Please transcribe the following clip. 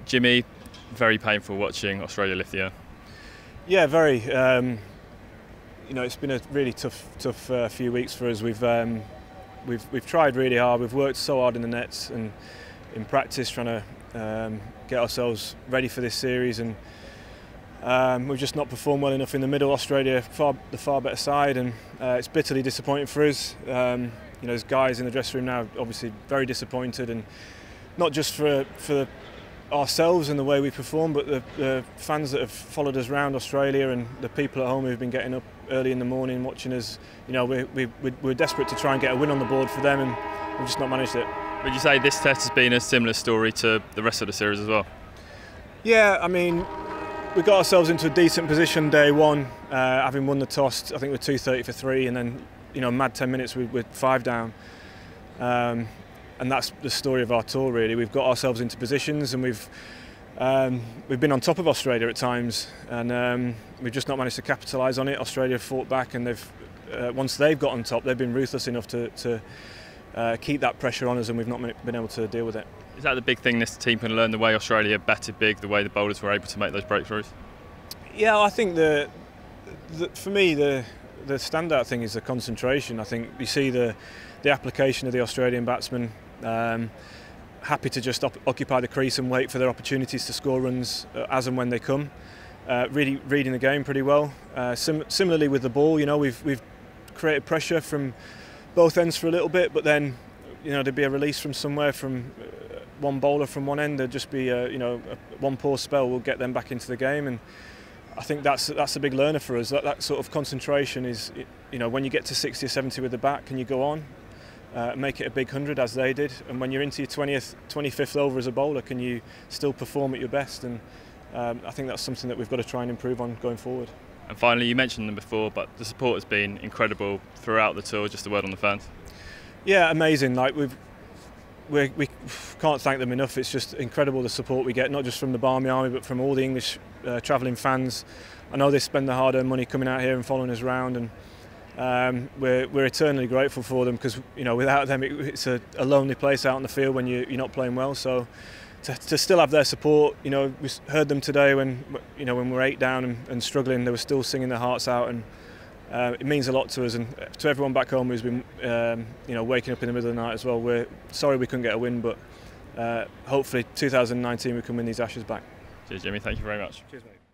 Jimmy, very painful watching Australia lift the air. Yeah, very. You know, it's been a really tough few weeks for us. We've tried really hard. We've worked so hard in the nets and in practice, trying to get ourselves ready for this series, and we've just not performed well enough in the middle. Australia, the far better side, and it's bitterly disappointing for us. You know, there's guys in the dressing room now, obviously very disappointed, and not just for ourselves and the way we perform, but the fans that have followed us around Australia and the people at home who've been getting up early in the morning watching us. You know, we're desperate to try and get a win on the board for them, and we've just not managed it. Would you say this test has been a similar story to the rest of the series as well? Yeah, I mean, we got ourselves into a decent position day one, having won the toss. I think we're 230 for 3, and then, you know, mad 10 minutes with 5 down. And that's the story of our tour, really. We've got ourselves into positions, and we've been on top of Australia at times, and we've just not managed to capitalise on it. Australia fought back, and once they've got on top, they've been ruthless enough to keep that pressure on us, and we've not been able to deal with it. Is that the big thing this team can learn, the way Australia batted big, the way the bowlers were able to make those breakthroughs? Yeah, I think for me the standout thing is the concentration. I think you see the application of the Australian batsmen, happy to just occupy the crease and wait for their opportunities to score runs as and when they come. Really reading the game pretty well. Similarly with the ball, you know, we've created pressure from both ends for a little bit, but then, you know, there'd be a release from somewhere, from one bowler from one end. There'd just be one poor spell will get them back into the game, and I think that's a big learner for us. That sort of concentration is, you know, when you get to 60 or 70 with the bat, can you go on? Make it a big 100 as they did, and when you're into your 25th over as a bowler, can you still perform at your best? And I think that's something that we've got to try and improve on going forward. And finally, you mentioned them before, but the support has been incredible throughout the tour. Just a word on the fans. Yeah, amazing. Like we can't thank them enough. It's just incredible the support we get, not just from the Barmy Army, but from all the English travelling fans. I know they spend their hard-earned money coming out here and following us around, and we're eternally grateful for them, because, you know, without them it's a lonely place out in the field when you're not playing well. So to still have their support, you know, we heard them today when we're 8 down and struggling, they were still singing their hearts out, and it means a lot to us and to everyone back home who's been waking up in the middle of the night as well. We're sorry we couldn't get a win, but hopefully 2019 we can win these Ashes back. Cheers, Jimmy. Thank you very much. Cheers, mate.